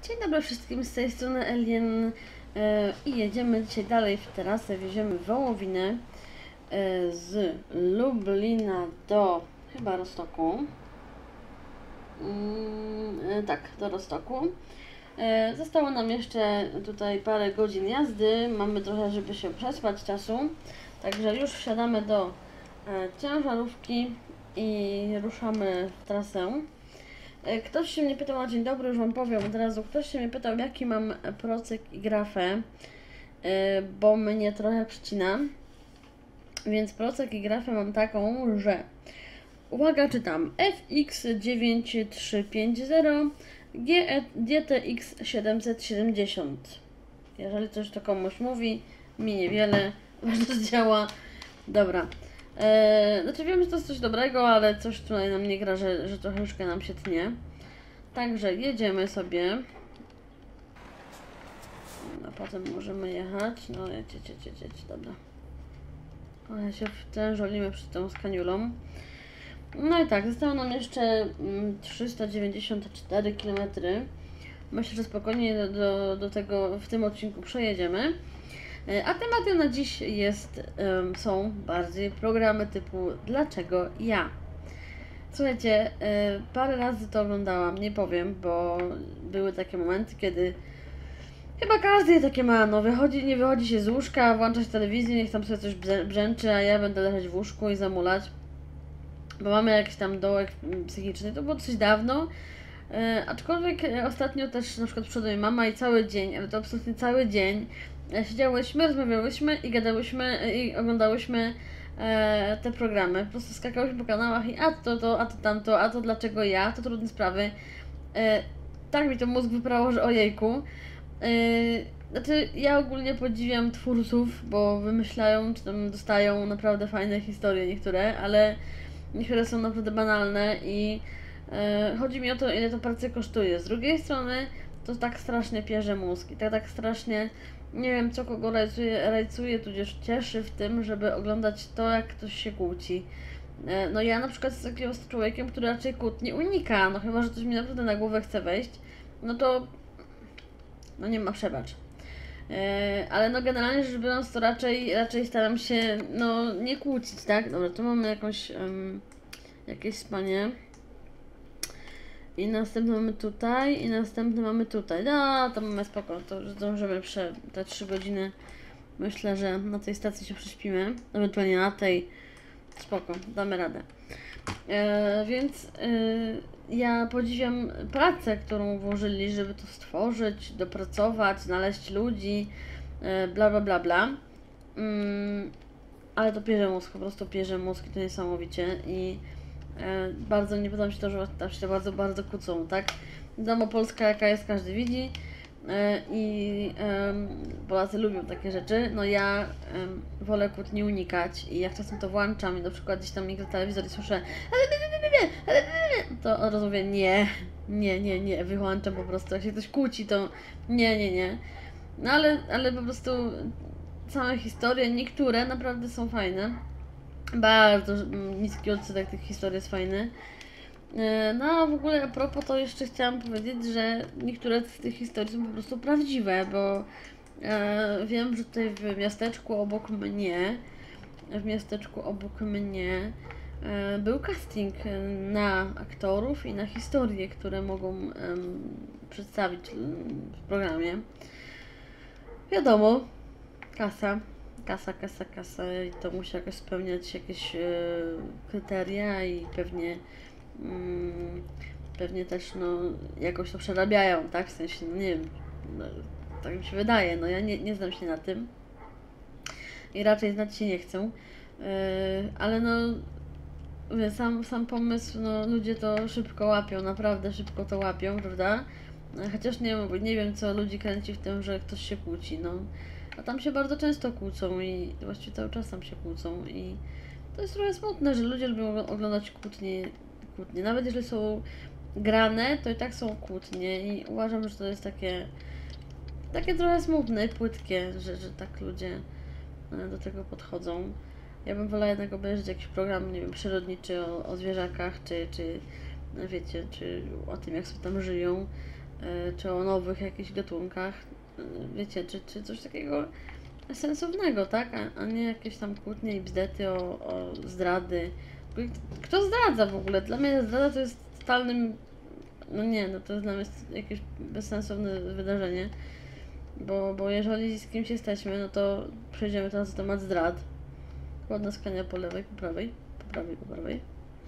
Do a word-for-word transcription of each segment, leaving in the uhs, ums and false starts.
Dzień dobry wszystkim, z tej strony Alien e, i jedziemy dzisiaj dalej w trasę. Wieziemy wołowinę e, z Lublina do chyba Roztoku. Mm, e, tak, do Roztoku. E, zostało nam jeszcze tutaj parę godzin jazdy. Mamy trochę, żeby się przespać czasu. Także już wsiadamy do e, ciężarówki i ruszamy w trasę. Ktoś się mnie pytał, a dzień dobry, już Wam powiem od razu, ktoś się mnie pytał, jaki mam procek i grafę, bo mnie trochę przycina, więc procek i grafę mam taką, że, uwaga, czytam, F X dziewięć trzy pięć zero, G T X siedemset siedemdziesiąt. Jeżeli coś to komuś mówi, mi niewiele, ważne działa. Dobra. Eee, znaczy wiem, że to jest coś dobrego, ale coś tutaj nam nie gra, że, że troszeczkę nam się tnie. Także jedziemy sobie. A potem możemy jechać. No jedź, jedź, jedź, jedź, jedź. Dobra. Ale się wtężolimy przed tą skaniulą. No i tak, zostało nam jeszcze trzysta dziewięćdziesiąt cztery kilometry. Myślę, że spokojnie do, do, do tego w tym odcinku przejedziemy. A tematem na dziś jest, um, są bardziej programy typu Dlaczego ja? Słuchajcie, y, parę razy to oglądałam, nie powiem, bo były takie momenty, kiedy chyba każdy takie ma, no wychodzi, nie wychodzi się z łóżka, włącza się telewizję, niech tam sobie coś brzęczy, a ja będę leżeć w łóżku i zamulać, bo mamy jakiś tam dołek psychiczny, to było dosyć dawno. Y, aczkolwiek ostatnio też na przykład przyszła do mnie mama i cały dzień, ale to absolutnie cały dzień, siedziałyśmy, rozmawiałyśmy i gadałyśmy i oglądałyśmy e, te programy. Po prostu skakałyśmy po kanałach i a to, to, a to tamto, a to dlaczego ja, to trudne sprawy. E, tak mi to mózg wyprało, że ojejku. E, znaczy ja ogólnie podziwiam twórców, bo wymyślają, czy tam dostają naprawdę fajne historie niektóre, ale niektóre są naprawdę banalne i e, chodzi mi o to, ile to pracy kosztuje. Z drugiej strony to tak strasznie pierze mózg i tak, tak strasznie nie wiem, co kogo rajcuje, rajcuje, tudzież cieszy w tym, żeby oglądać to, jak ktoś się kłóci. No ja na przykład jestem takim człowiekiem, który raczej kłótni unika, no chyba, że ktoś mi naprawdę na głowę chce wejść, no to no nie ma przebacz. Ale no generalnie rzecz biorąc, to raczej, raczej staram się, no nie kłócić, tak? Dobra, tu mamy jakąś, um, jakieś spanie. I następny mamy tutaj, i następny mamy tutaj. No, to mamy spoko, to zdążymy prze te trzy godziny. Myślę, że na tej stacji się prześpimy. Ewentualnie na tej. Spoko, damy radę. E, więc e, ja podziwiam pracę, którą włożyli, żeby to stworzyć, dopracować, znaleźć ludzi, e, bla bla bla bla. Mm, ale to pierze mózg, po prostu pierze mózg i to niesamowicie. I E, bardzo nie podoba mi się to, że tam się bardzo, bardzo kłócą, tak? Wiadomo, Polska jaka jest, każdy widzi e, i e, Polacy lubią takie rzeczy. No ja e, wolę kłótni unikać i jak czasem to włączam i na przykład gdzieś tam miga telewizor i słyszę to od razu mówię nie, nie, nie, nie, wyłączam po prostu. Jak się ktoś kłóci, to nie, nie, nie. No ale, ale po prostu same historie, niektóre naprawdę są fajne. Bardzo niski odsetek tych historii jest fajny. No a w ogóle a propos to jeszcze chciałam powiedzieć, że niektóre z tych historii są po prostu prawdziwe, bo e, wiem, że tutaj w miasteczku obok mnie, w miasteczku obok mnie e, był casting na aktorów i na historie, które mogą e, przedstawić w programie. Wiadomo, kasa. Kasa, kasa, kasa i to musi jakoś spełniać jakieś e, kryteria i pewnie mm, pewnie też no jakoś to przerabiają, tak? W sensie, no nie wiem, no, tak mi się wydaje, no ja nie, nie znam się na tym i raczej znać się nie chcę, e, ale no mówię, sam, sam pomysł, no ludzie to szybko łapią, naprawdę szybko to łapią, prawda? Chociaż nie, nie wiem, co ludzi kręci w tym, że ktoś się kłóci, no. A tam się bardzo często kłócą i właściwie cały czas tam się kłócą i to jest trochę smutne, że ludzie lubią oglądać kłótnie, kłótnie. Nawet jeżeli są grane, to i tak są kłótnie i uważam, że to jest takie takie trochę smutne i płytkie, że, że tak ludzie do tego podchodzą. Ja bym wolała jednak obejrzeć jakiś program, nie wiem, przyrodniczy o, o zwierzakach, czy, czy wiecie, czy o tym, jak sobie tam żyją, czy o nowych jakichś gatunkach, wiecie, czy, czy coś takiego sensownego, tak? A, a nie jakieś tam kłótnie i bzdety o, o zdrady. Kto zdradza w ogóle? Dla mnie zdrada to jest totalnym... No nie, no to jest dla mnie jakieś bezsensowne wydarzenie. Bo, bo jeżeli z kimś jesteśmy, no to przejdziemy teraz na temat zdrad. Ładna skania po lewej, po prawej, po prawej, po prawej.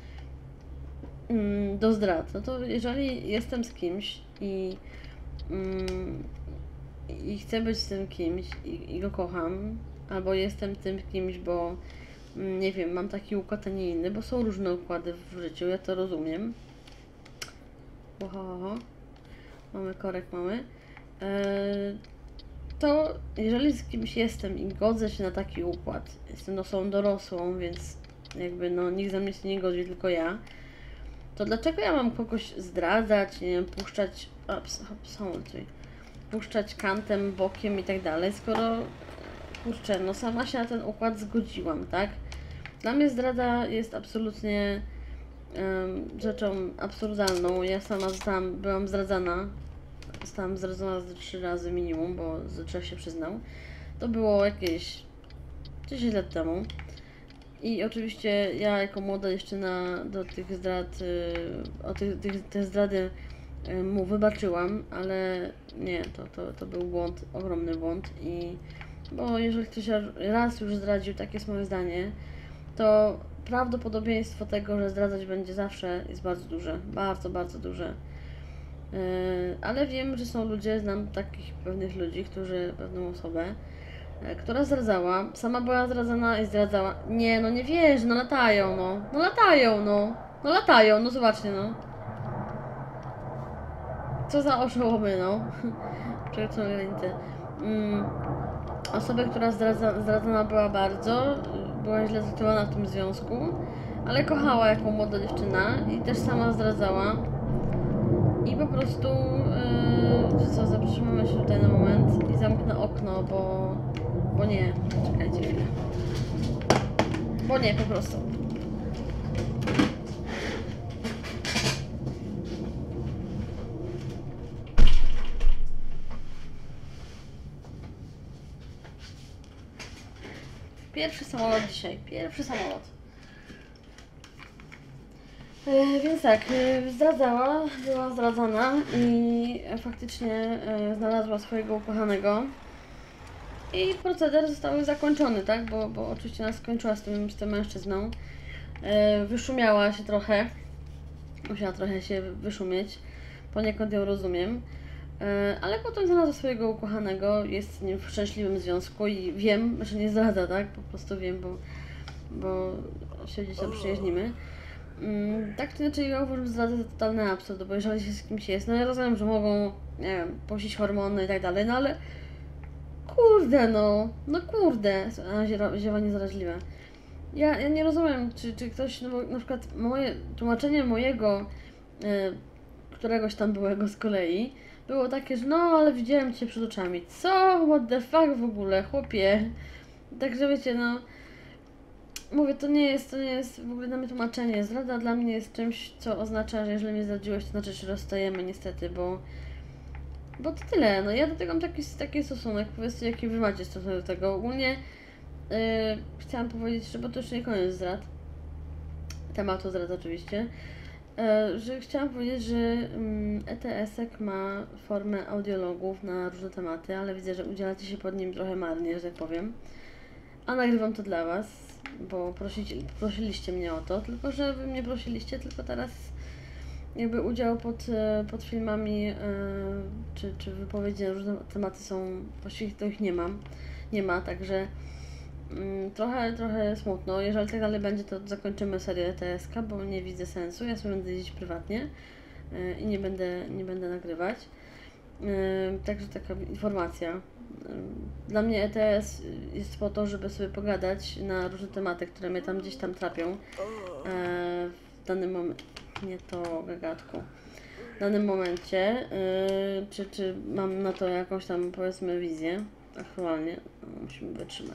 Mm, do zdrad. No to jeżeli jestem z kimś i, mm, i chcę być z tym kimś i, i go kocham, albo jestem tym kimś, bo mm, nie wiem, mam taki układ, a nie inny, bo są różne układy w życiu, ja to rozumiem. Oho, mamy korek, mamy. Eee, to jeżeli z kimś jestem i godzę się na taki układ, jestem osobą dorosłą, więc jakby no nikt za mnie się nie godzi, tylko ja, to dlaczego ja mam kogoś zdradzać, nie wiem, puszczać, ups, ups, puszczać kantem, bokiem i tak dalej, skoro, kurczę, no sama się na ten układ zgodziłam, tak? Dla mnie zdrada jest absolutnie um, rzeczą absurdalną. Ja sama zostałam, byłam zdradzana, zostałam zdradzona z trzy razy minimum, bo z trzech się przyznał. To było jakieś dziesięć lat temu. I oczywiście ja jako młoda dziewczyna do tych zdrad, yy, o tych, tych, te zdrady yy, mu wybaczyłam, ale nie, to, to, to był błąd, ogromny błąd i bo jeżeli ktoś raz już zdradził, takie jest moje zdanie, to prawdopodobieństwo tego, że zdradzać będzie zawsze jest bardzo duże, bardzo, bardzo duże. Yy, ale wiem, że są ludzie, znam takich pewnych ludzi, którzy, pewną osobę, która zdradzała, sama była zdradzana i zdradzała. Nie, no nie wiesz, no latają, no. No latają, no. No latają, no zobaczcie, no. Co za oszołomy, no. Przekroczone granice. Mm. Osobę, która zdradza, zdradzana była bardzo, była źle traktowana w tym związku, ale kochała jako młoda dziewczyna i też sama zdradzała. I po prostu, yy, co, zatrzymamy się tutaj na moment i zamknę okno, bo, bo nie, czekajcie chwilę. Bo nie, po prostu. Pierwszy samolot dzisiaj, pierwszy samolot. E, więc tak, e, zdradzała, była zdradzana i faktycznie e, znalazła swojego ukochanego. I proceder został zakończony, tak? Bo, bo oczywiście nas skończyła z tym, z tym mężczyzną. E, wyszumiała się trochę. Musiała trochę się wyszumieć. Poniekąd ją rozumiem. E, ale potem znalazła swojego ukochanego, jest z nim w szczęśliwym związku i wiem, że nie zdradza, tak? Po prostu wiem, bo, bo się gdzieś tam przyjaźnimy. Mm, tak czy inaczej, ja uważam, że zdrada to totalny absurd, bo jeżeli się z kimś jest, no ja rozumiem, że mogą, nie wiem, puścić hormony i tak dalej, no ale kurde, no, no kurde, a ziewa niezaraźliwe. Ja, ja nie rozumiem, czy, czy ktoś, no bo na przykład moje tłumaczenie mojego, y, któregoś tam byłego z kolei, było takie, że no, ale widziałem cię przed oczami. Co? What the fuck w ogóle, chłopie? Także wiecie, no, mówię, to nie jest, to nie jest w ogóle dla mnie tłumaczenie. Zdrada dla mnie jest czymś, co oznacza, że jeżeli mnie zdradziłeś, to znaczy, że rozstajemy niestety, bo Bo to tyle, no ja do tego mam taki, taki stosunek, powiedzcie jaki wy macie stosunek do tego. Ogólnie yy, chciałam powiedzieć, że bo to jeszcze nie koniec zdrad, tematu zdrad oczywiście, yy, że chciałam powiedzieć, że yy, E T S-ek ma formę audiologów na różne tematy, ale widzę, że udzielacie się pod nim trochę marnie, że tak powiem. A nagrywam to dla was, bo prosicie, prosiliście mnie o to, tylko że wy mnie prosiliście, tylko teraz jakby udział pod, pod filmami yy, czy, czy wypowiedzi na różne tematy są, właściwie to ich nie mam, nie ma, także yy, trochę, trochę smutno. Jeżeli tak dalej będzie, to zakończymy serię E T S K, bo nie widzę sensu, ja sobie będę jeździć prywatnie yy, i nie będę, nie będę nagrywać. Yy, także taka informacja. Yy, dla mnie E T S jest po to, żeby sobie pogadać na różne tematy, które mnie tam gdzieś tam trapią yy, w danym momencie. Nie to gagatku. W danym momencie, yy, czy, czy mam na to jakąś tam, powiedzmy, wizję aktualnie, no, musimy wytrzymać.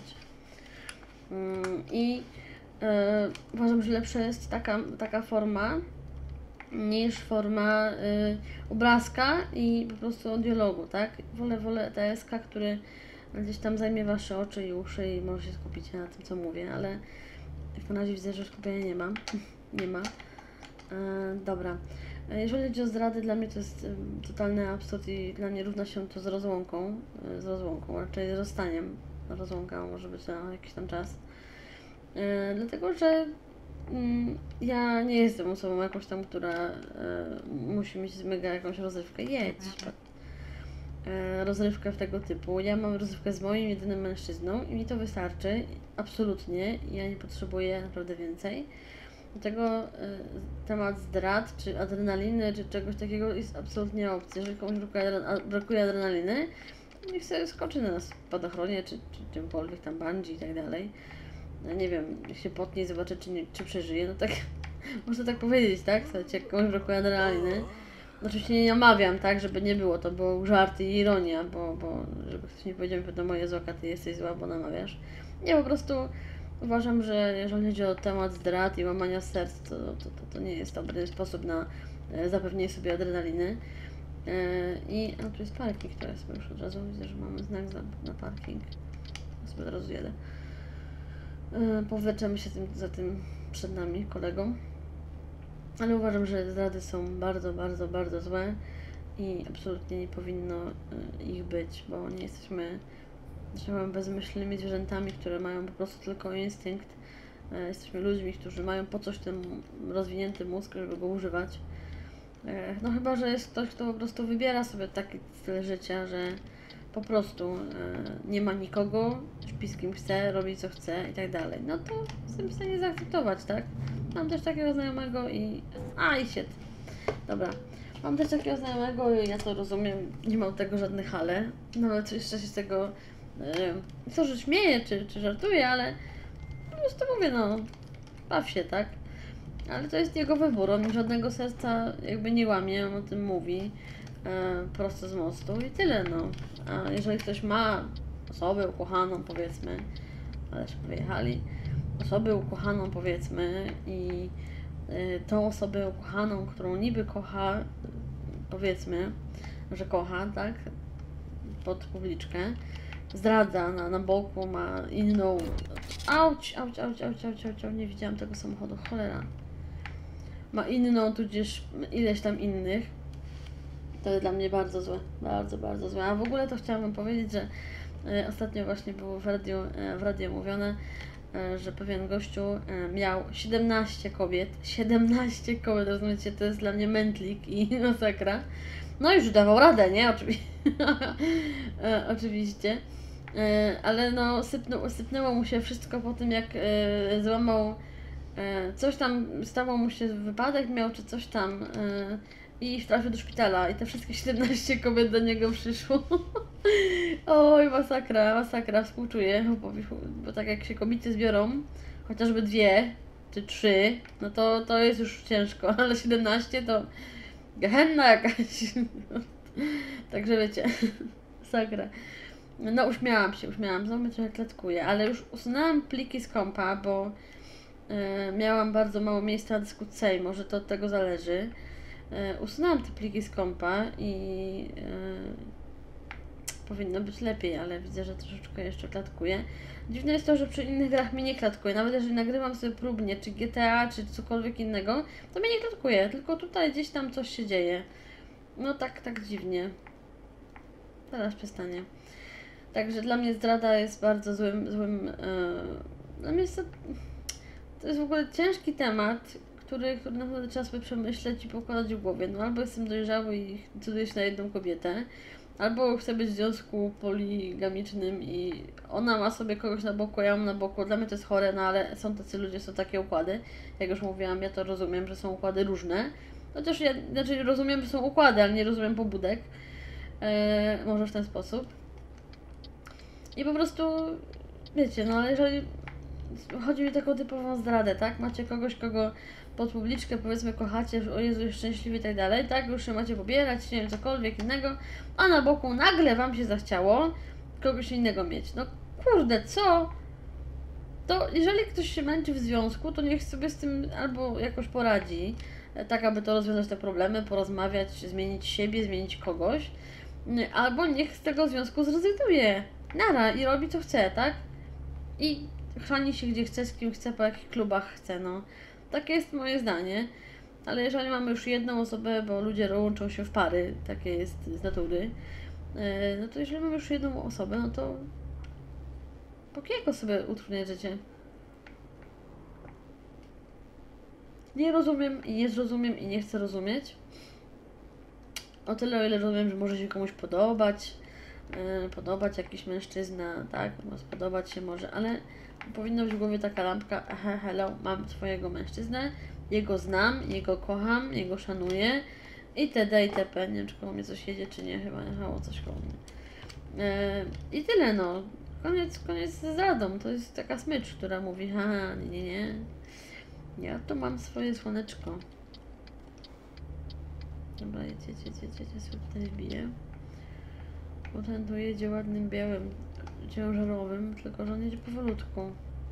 Yy, I yy, uważam, że lepsza jest taka, taka forma, niż forma y, obrazka i po prostu dialogu, tak? Wolę, wolę T S K, który gdzieś tam zajmie Wasze oczy i uszy i może się skupić na tym, co mówię, ale jak na razie widzę, że skupienia nie ma. nie ma. E, dobra. Jeżeli chodzi o zdrady, dla mnie to jest y, totalny absurd i dla mnie równa się to z rozłąką, y, z rozłąką, raczej z rozstaniem. Rozłąka może być na jakiś tam czas. E, dlatego, że mm, ja nie jestem osobą jakąś tam, która e, musi mieć mega jakąś rozrywkę. Jedź. E, rozrywkę w tego typu. Ja mam rozrywkę z moim jedynym mężczyzną i mi to wystarczy. Absolutnie. Ja nie potrzebuję naprawdę więcej. Dlatego e, temat zdrad, czy adrenaliny, czy czegoś takiego jest absolutnie opcja. Jeżeli komuś brakuje, adre- brakuje adrenaliny, niech sobie skoczy na spadochronie, czy, czy czymkolwiek tam bungee i tak dalej. No nie wiem, niech się potnie i zobaczy, czy, nie, czy przeżyje. No tak, można tak powiedzieć, tak? Słuchajcie, jak komuś brakuje adrenaliny. Oczywiście nie namawiam, tak, żeby nie było, to był żart i ironia, bo, bo żeby ktoś nie powiedział, wiadomo, Jezu, jaka ty jesteś zła, bo namawiasz. Nie, po prostu uważam, że jeżeli chodzi o temat zdrad i łamania serc, to, to, to, to nie jest dobry sposób na e, zapewnienie sobie adrenaliny. E, I, a tu jest parking, to jest, już od razu widzę, że mamy znak za, na parking. Ja sobie od razu jedę. E, powleczemy się tym, za tym przed nami kolegą. Ale uważam, że zdrady są bardzo, bardzo, bardzo złe i absolutnie nie powinno ich być, bo nie jesteśmy, że tak powiem, bezmyślnymi zwierzętami, które mają po prostu tylko instynkt. Jesteśmy ludźmi, którzy mają po coś ten rozwinięty mózg, żeby go używać. No chyba, że jest ktoś, kto po prostu wybiera sobie taki styl życia, że po prostu nie ma nikogo, śpi z kim chce, robi co chce i tak dalej. No to jestem w stanie zaakceptować, tak? Mam też takiego znajomego i... A, i shit. Dobra. Mam też takiego znajomego i ja to rozumiem, nie mam tego żadnych ale. Nawet jeszcze się z tego... Yy, to, że śmieję, czy, czy żartuję, ale... Po prostu mówię, no... Baw się, tak? Ale to jest jego wybór, on żadnego serca jakby nie łamie, on o tym mówi. Yy, prosto z mostu i tyle, no. A jeżeli ktoś ma osobę ukochaną, powiedzmy... Ale się wyjechali. Osobę ukochaną, powiedzmy, i y, tą osobę ukochaną, którą niby kocha, powiedzmy, że kocha, tak, pod publiczkę, zdradza na, na boku, ma inną... Auć, auć, auć, auć, auć, auć, auć, nie widziałam tego samochodu, cholera. Ma inną, tudzież ileś tam innych. To jest dla mnie bardzo złe, bardzo, bardzo złe. A w ogóle to chciałam wam powiedzieć, że y, ostatnio właśnie było w radiu, y, w radiu mówione, że pewien gościu miał siedemnaście kobiet, siedemnaście kobiet, rozumiecie, to jest dla mnie mętlik i masakra. No już dawał radę, nie? Oczywiście, oczywiście, ale no sypnął, sypnęło mu się wszystko po tym, jak złamał, coś tam, stało mu się wypadek, miał czy coś tam i trafił do szpitala i te wszystkie siedemnaście kobiet do niego przyszło. Oj, masakra, masakra, współczuję, bo, bo tak jak się kobiety zbiorą, chociażby dwie czy trzy, no to, to jest już ciężko, ale siedemnaście to gehenna jakaś. Także wiecie, masakra. No uśmiałam się, uśmiałam, znowu mnie trochę klatkuję, ale już usunęłam pliki z kompa, bo y, miałam bardzo mało miejsca na dysku C, może to od tego zależy. Y, usunęłam te pliki z kompa i y, powinno być lepiej, ale widzę, że troszeczkę jeszcze klatkuje. Dziwne jest to, że przy innych grach mi nie klatkuje. Nawet jeżeli nagrywam sobie próbnie, czy G T A, czy cokolwiek innego, to mi nie klatkuje, tylko tutaj gdzieś tam coś się dzieje. No tak, tak dziwnie. Teraz przestanie. Także dla mnie zdrada jest bardzo złym, złym... Yy, dla mnie jest to, to jest w ogóle ciężki temat, który, który naprawdę trzeba sobie przemyśleć i pokładać w głowie. No albo jestem dojrzały i decyduję się na jedną kobietę, albo chcę być w związku poligamicznym i ona ma sobie kogoś na boku, ja mam na boku. Dla mnie to jest chore, no ale są tacy ludzie, są takie układy. Jak już mówiłam, ja to rozumiem, że są układy różne. Chociaż ja znaczy rozumiem, że są układy, ale nie rozumiem pobudek. Eee, może w ten sposób. I po prostu, wiecie, no ale jeżeli chodzi mi o taką typową zdradę, tak? Macie kogoś, kogo pod publiczkę, powiedzmy, kochacie, że o Jezu, jest szczęśliwy i tak dalej, tak? Już się macie pobierać, nie wiem, cokolwiek innego, a na boku nagle wam się zachciało kogoś innego mieć. No kurde, co? To jeżeli ktoś się męczy w związku, to niech sobie z tym albo jakoś poradzi, tak aby to rozwiązać te problemy, porozmawiać, zmienić siebie, zmienić kogoś, albo niech z tego związku zrezygnuje, nara i robi co chce, tak? I chrzani się gdzie chce, z kim chce, po jakich klubach chce, no. Takie jest moje zdanie. Ale jeżeli mamy już jedną osobę, bo ludzie łączą się w pary, takie jest z natury, no to jeżeli mamy już jedną osobę, no to po kiego sobie utrudniać życie? Nie rozumiem i nie zrozumiem i nie chcę rozumieć. O tyle, o ile rozumiem, że może się komuś podobać, yy, podobać jakiś mężczyzna, tak, no, spodobać się może, ale powinna być w głowie taka lampka, aha, hello, mam swojego mężczyznę, jego znam, jego kocham, jego szanuję itd. itp. Nie wiem, czy koło mnie coś jedzie, czy nie, chyba jechało coś koło mnie. Yy, I tyle, no. Koniec, koniec z zdradą. To jest taka smycz, która mówi, haha, nie, nie, nie. Ja tu mam swoje słoneczko. Dobra, jedzie, jedzie, jedzie, jedzie, sobie tutaj wbije. Potem tu jedzie ładnym, białym, ciężarowym, tylko że on jedzie powolutku.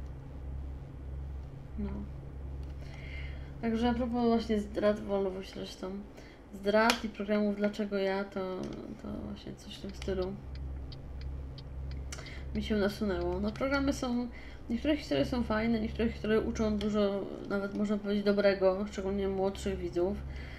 No. Także a propos właśnie zdrad Volvo zresztą. Zdrad i programów Dlaczego ja, to, to właśnie coś w tym stylu mi się nasunęło. No programy są, niektóre historie są fajne, niektóre historie uczą dużo, nawet można powiedzieć dobrego, szczególnie młodszych widzów.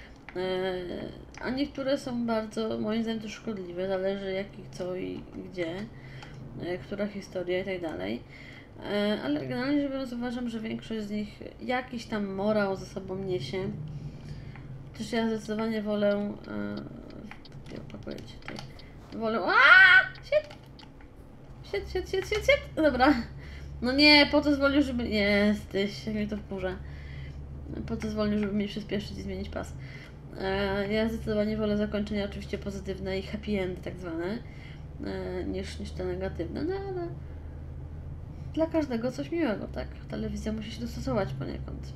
A niektóre są bardzo, moim zdaniem, też szkodliwe, zależy jakich, co i gdzie, która historia i tak dalej. Ale generalnie rzecz biorąc uważam, że większość z nich jakiś tam morał ze sobą niesie. Chociaż ja zdecydowanie wolę... Yy, opakuję cię tutaj. Wolę... Aaaa! Shit! Shit, shit, shit, shit, shit! Dobra. No nie, po to zwolnił, żeby... Jesteś, jak mnie to wkurza. Po to zwolnił, żeby mi przyspieszyć i zmienić pas. Yy, ja zdecydowanie wolę zakończenia oczywiście pozytywne i happy end tak zwane, yy, niż, niż te negatywne, no ale... Dla każdego coś miłego, tak? Telewizja musi się dostosować poniekąd.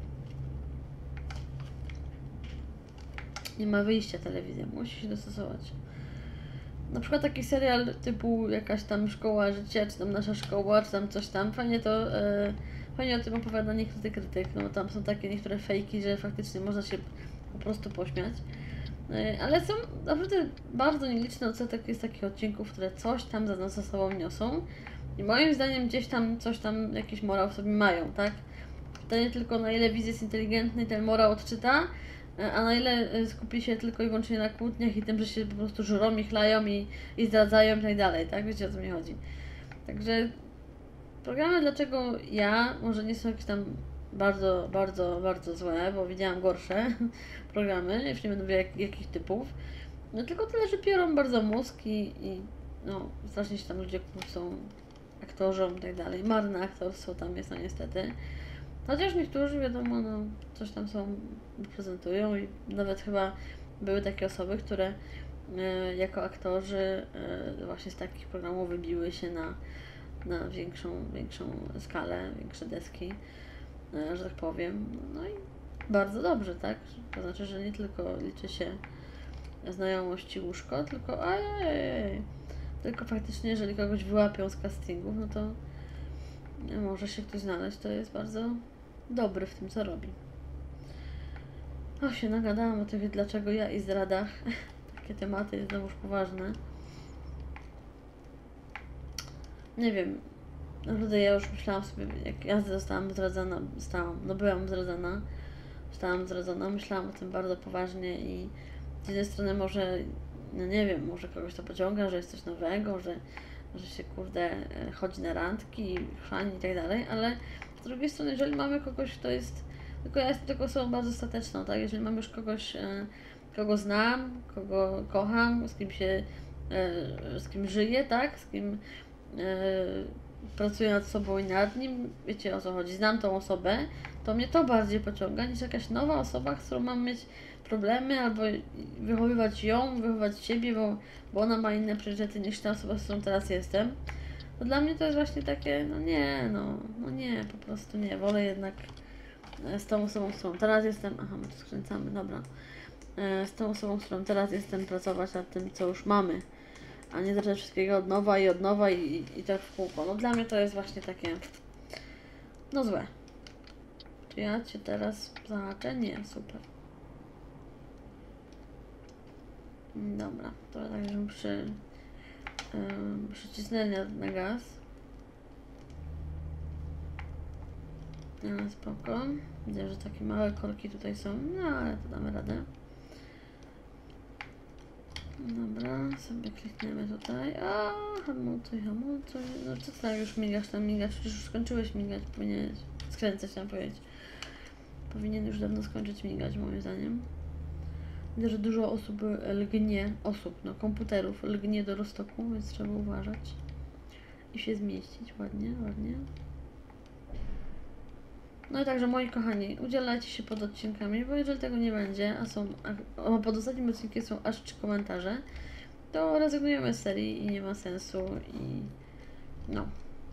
Nie ma wyjścia, telewizja musi się dostosować. Na przykład taki serial typu jakaś tam szkoła życia, czy tam nasza szkoła, czy tam coś tam, fajnie to, e, fajnie o tym opowiada niektóry krytyk, no tam są takie niektóre fejki, że faktycznie można się po prostu pośmiać. E, ale są naprawdę bardzo nieliczny odsetek jest takich odcinków, które coś tam za nas ze sobą niosą. I moim zdaniem gdzieś tam coś tam, jakiś morał w sobie mają, tak? Pytanie tylko, na ile widz jest inteligentny i ten morał odczyta, a na ile skupi się tylko i wyłącznie na kłótniach i tym, że się po prostu żurą i chlają i, i zdradzają i tak dalej, tak? Wiecie, o co mi chodzi. Także programy Dlaczego ja może nie są jakieś tam bardzo, bardzo, bardzo złe, bo widziałam gorsze programy, już nie będę mówiła jak, jakich typów, no tylko tyle, że piorą bardzo mózg i, i no, strasznie się tam ludzie kłócą, aktorzom i tak dalej. Marne aktorstwo tam jest, no niestety. Chociaż niektórzy, wiadomo, no, coś tam są, prezentują i nawet chyba były takie osoby, które y, jako aktorzy y, właśnie z takich programów wybiły się na, na większą, większą skalę, większe deski, y, że tak powiem. No i bardzo dobrze, tak? To znaczy, że nie tylko liczy się znajomość i łóżko, tylko ojej, tylko faktycznie, jeżeli kogoś wyłapią z castingów, no to może się ktoś znaleźć, to jest bardzo dobry w tym, co robi. O, się nagadałam o tych Dlaczego ja i zdradach. Takie tematy, znowuż poważne. Nie wiem, naprawdę ja już myślałam sobie, jak ja zostałam zdradzona, stałam, no byłam zdradzona, zostałam zdradzona, myślałam o tym bardzo poważnie i z jednej strony może, no nie wiem, może kogoś to pociąga, że jest coś nowego, że, że się kurde chodzi na randki, chrzani i tak dalej, ale z drugiej strony, jeżeli mamy kogoś, kto jest, tylko ja jestem taką osobą bardzo stateczną, tak, jeżeli mam już kogoś, e, kogo znam, kogo kocham, z kim się, e, z kim żyję, tak, z kim e, pracuję nad sobą i nad nim, wiecie o co chodzi, znam tą osobę, to mnie to bardziej pociąga niż jakaś nowa osoba, z którą mam mieć problemy, albo wychowywać ją, wychowywać siebie, bo, bo ona ma inne priorytety niż ta osoba, z którą teraz jestem. To dla mnie to jest właśnie takie, no nie, no, no nie, po prostu nie, wolę jednak z tą osobą, z którą teraz jestem, aha, my tu skręcamy, dobra, z tą osobą, z którą teraz jestem, pracować nad tym, co już mamy, a nie zacząć wszystkiego od nowa i od nowa i, i, i tak w kółko. No dla mnie to jest właśnie takie, no złe. Czy ja Cię teraz zahaczę? Nie, super. Dobra, to tak, żebym przy, yy, przycisnęli na, na gaz. No, spoko. Widzę, że takie małe korki tutaj są, no ale to damy radę. Dobra, sobie klikniemy tutaj. A, hamulcuj, hamulcuj. No co tam już migasz, tam migasz, przecież już skończyłeś migać, powinieneś skręcać, tam powiedzieć. Powinien już dawno skończyć migać, moim zdaniem. Widzę, że dużo osób lgnie, osób, no komputerów lgnie do Rostoku, więc trzeba uważać. I się zmieścić ładnie, ładnie. No i także, moi kochani, udzielajcie się pod odcinkami, bo jeżeli tego nie będzie, a są, a pod ostatnim odcinkiem są aż trzy komentarze, to rezygnujemy z serii i nie ma sensu i no.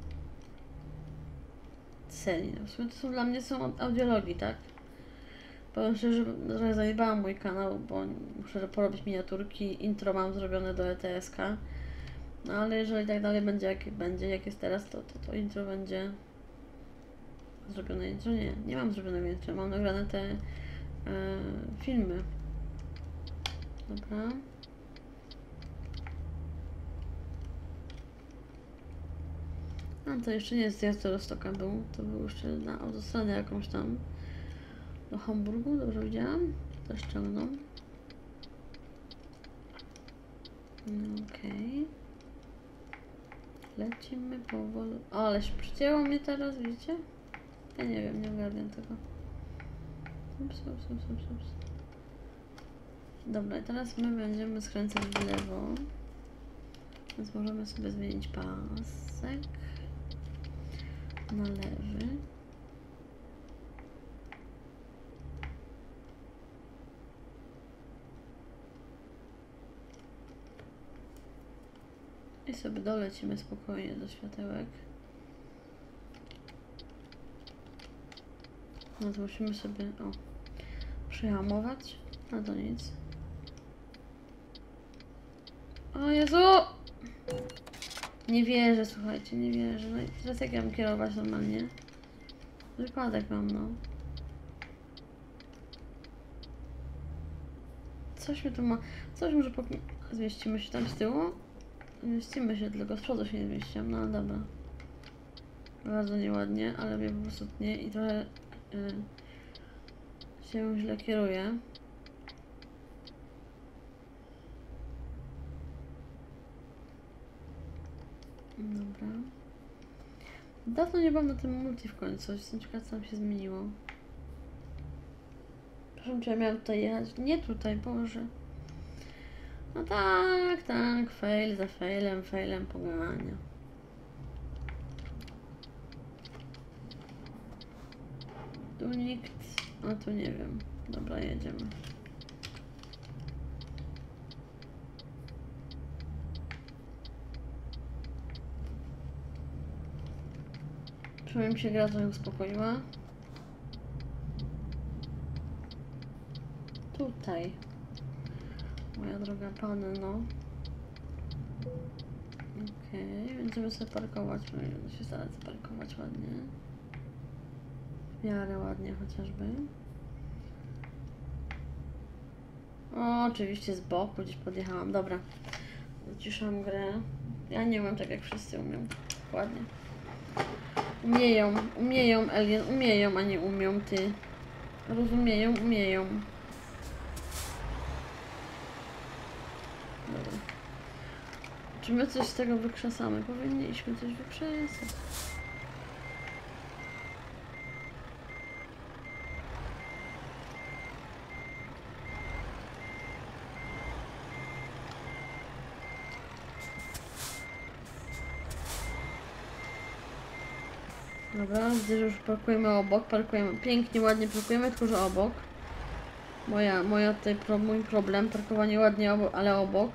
Serii, no w sumie to są dla mnie są audiologii, tak? Powiem szczerze, że trochę zaniedbałam mój kanał, bo muszę porobić miniaturki, intro mam zrobione do E T S K, no ale jeżeli tak dalej będzie jak będzie, jak jest teraz, to, to, to intro będzie zrobione intro? Nie, nie mam zrobionego intro, mam nagrane te e, filmy. Dobra. A to jeszcze nie jest zjazd do Rostoka był, to był jeszcze na autostradę jakąś tam do Hamburgu, dobrze widziałam? Też ściągną. No, okej. Okay. Lecimy powoli. O, ale się przycięło mnie teraz, widzicie? Ja nie wiem, nie ogarniam tego. Ups, ups, ups, ups, ups. Dobra, i teraz my będziemy skręcać w lewo. Więc możemy sobie zmienić pasek na lewy. I sobie dolecimy spokojnie do światełek. No to musimy sobie, o, przyhamować, no to nic. O Jezu! Nie wierzę, słuchajcie, nie wierzę. No i teraz jak ja mam kierować normalnie? Wypadek mam, no. Coś mi tu ma, coś może po... Zmieścimy się tam z tyłu? Zmieścimy się, tylko z przodu się nie zmieściłam, no dobra. Bardzo nieładnie, ale mnie po prostu tnie i trochę yy, się źle kieruje. Dobra. Dawno nie byłam na tym multi w końcu, jestem ciekawa, co tam się zmieniło. Przepraszam, czy ja miałam tutaj jechać? Nie tutaj, Boże. No tak, tak, fail za failem, failem pogania. Tu nikt, a tu nie wiem. Dobra, jedziemy. Przynajmniej mi się gra trochę uspokoiła. Tutaj. Moja droga panno. Okej, okay, będziemy sobie parkować. Będę się starać zaparkować ładnie. W miarę ładnie chociażby. O, oczywiście z boku gdzieś podjechałam. Dobra. Zaciszam grę. Ja nie umiem tak jak wszyscy umią. Ładnie. Umieją, umieją, Alien, umieją, a nie umią, ty. Rozumieją, umieją. Dobra. Czy my coś z tego wykrzesamy? Powinniśmy coś wykrzesać. Dobra, widzę, że już parkujemy obok, parkujemy, pięknie, ładnie parkujemy, tylko że obok. Moja, moja tutaj, pro, mój problem, parkowanie ładnie, obok, ale obok.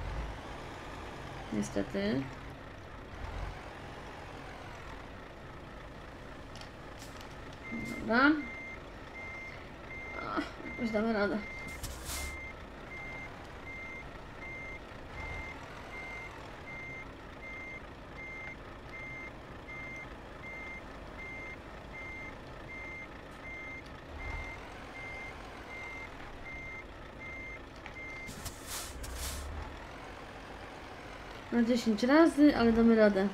Niestety. Dobra. Ach, już damy radę. na dziesięć razy, ale damy radę.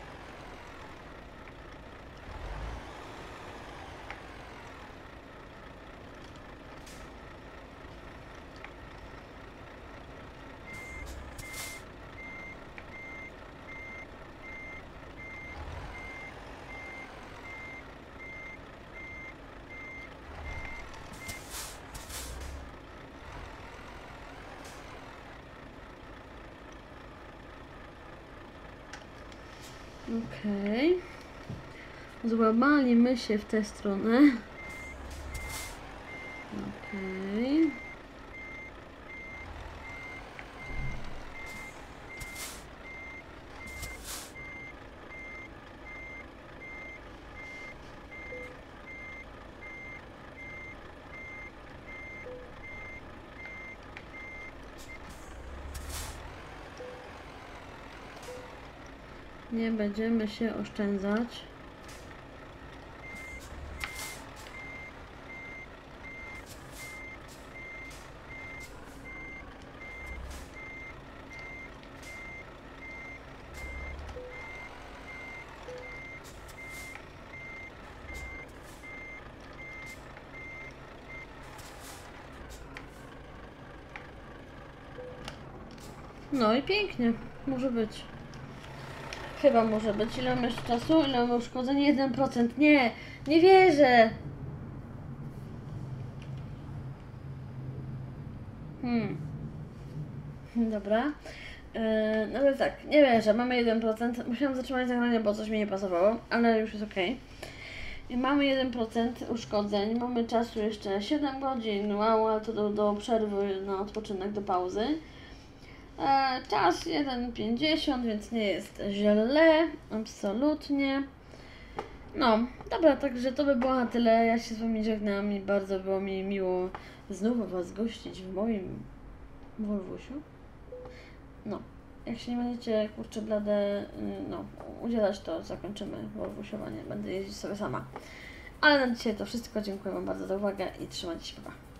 Okej. Okay. Złamaliśmy się w tę stronę. Okej. Okay. Nie będziemy się oszczędzać. No i pięknie. Może być. Chyba może być. Ile mam jeszcze czasu? Ile mam uszkodzeń? jeden procent. Nie! Nie wierzę! Hmm. Dobra. Yy, no ale tak, nie wierzę. Mamy jeden procent. Musiałam zatrzymać nagranie, bo coś mi nie pasowało, ale już jest ok. I mamy jeden procent uszkodzeń. Mamy czasu jeszcze siedem godzin. Wow, ale to do, do przerwy na odpoczynek, do pauzy. E, czas jeden pięćdziesiąt, więc nie jest źle, absolutnie. No, dobra, także to by było na tyle. Ja się z Wami żegnam i bardzo było mi miło znów Was gościć w moim Volvusiu. No, jak się nie będziecie, kurczę blade, no, udzielać, to zakończymy Volvusiowanie. Będę jeździć sobie sama. Ale na dzisiaj to wszystko. Dziękuję Wam bardzo za uwagę i trzymajcie się, pa.